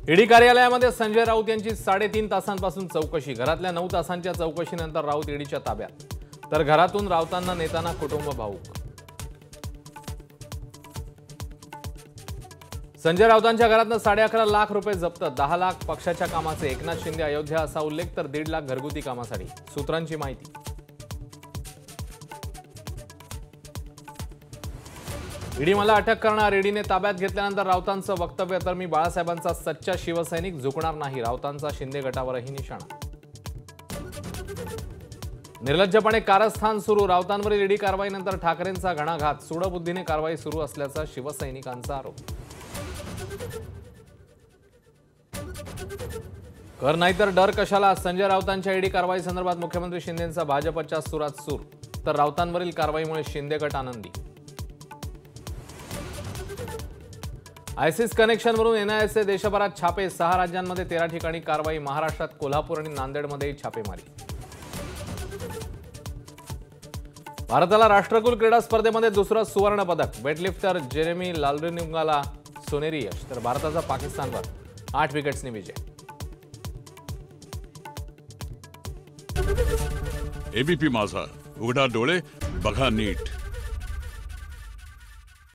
ED कार्यालयामध्ये संजय राऊत यांची 3.5 तासांपासून चौकशी। घरातल्या 9 तासांच्या चौकशीनंतर राऊत ईडीच्या ताब्यात, तर घरातून राऊतांना नेताना कुटुंब भावूक। संजय राऊतांच्या घरातून 11.5 लाख रुपये जप्त, 10 लाख पक्षाच्या कामाचे, एकनाथ शिंदे अयोध्या असा उल्लेख, तर 1.5 लाख घरगुती कामासाठी। सूत्रांची माहिती। ईडी मला अटक करणार, ईडीने ताब्यात घेतल्यानंतर राऊतांचं वक्तव्य, तर मी बाळासाहेबांचा सच्चा शिवसैनिक, झुकणार नाही, राऊतांचा शिंदे गटावरही निशाणा। निर्लज्जपणे कारस्थान सुरू, राऊतांवरील ईडी कारवाईनंतर ठाकरेंचा घणाघात, सूडबुद्धीने कारवाई सुरू असल्याचा शिवसैनिकांचा आरोप। कर नाहीतर डर कशाला, संजय राऊतांच्या ईडी कारवाई संदर्भात मुख्यमंत्री शिंदेंचा भाजपच्या सुरात सूर, तर राऊतांवरील कारवाईमुळे शिंदे गट आनंदी। आयसिस कनेक्शनवरून एनआयएचे देशभरात छापे, 6 राज्यांमध्ये 13 ठिकाणी कारवाई, महाराष्ट्रात कोल्हापूर आणि नांदेडमध्येही छापेमारी। भारताला राष्ट्रकुल क्रीडा स्पर्धेमध्ये दुसरं सुवर्ण पदक, वेटलिफ्टर जेरेमी लाल्रिनुंगाला सोनेरी यश, तर भारताचा पाकिस्तानवर 8 विकेट्सनी विजय। एबीपी माझा, उघडा डोळे बघा नीट।